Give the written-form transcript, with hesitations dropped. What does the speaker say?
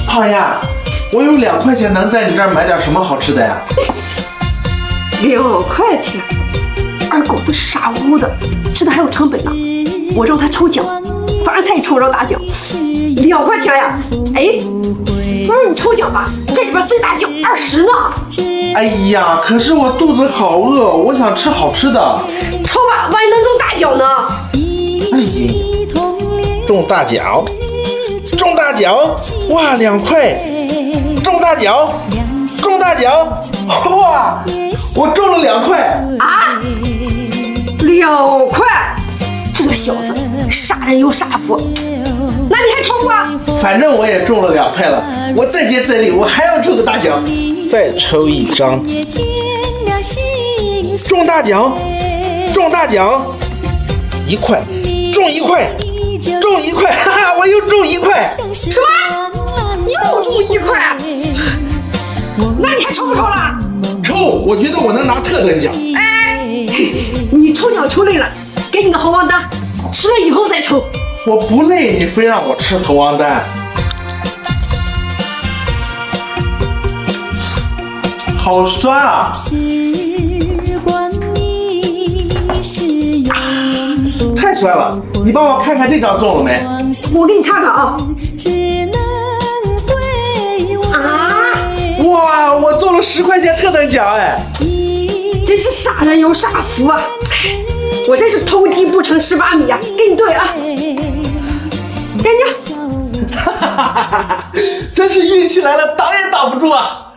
胖丫，我有2块钱，能在你这儿买点什么好吃的呀 ？2块钱，二狗子傻乎乎的，知道还有成本呢。我让他抽奖，反正他也抽不着大奖。2块钱呀！哎，不是你抽奖吧？这里边最大奖20呢。 哎呀，可是我肚子好饿，我想吃好吃的。 抽吧，万一能中大奖呢？ 哎呀，中大奖！中大奖！哇，2块！中大奖！中大奖！哇，我中了2块！ 啊，2块！这个小子杀人又杀父，那你还抽不？ 反正我也中了2块了，我再接再厉，我还要抽个大奖，再抽一张。中大奖！中大奖！1块，中1块，中1块，哈哈，我又中1块！ 什么？又中1块？那你还抽不抽了？ 抽！我觉得我能拿特等奖。 哎，你抽奖抽累了，给你个猴王丹，吃了以后再抽。 我不累，你非让我吃猴王丹，好酸啊！太酸了！你帮我看看这张中了没？ 我给你看看啊！ 哇，我中了10块钱特等奖哎！ 真是杀人又杀父啊！我真是偷鸡不成蚀把米啊！给你对啊！给你！ 哈哈哈哈哈！真是运气来了，挡也挡不住啊！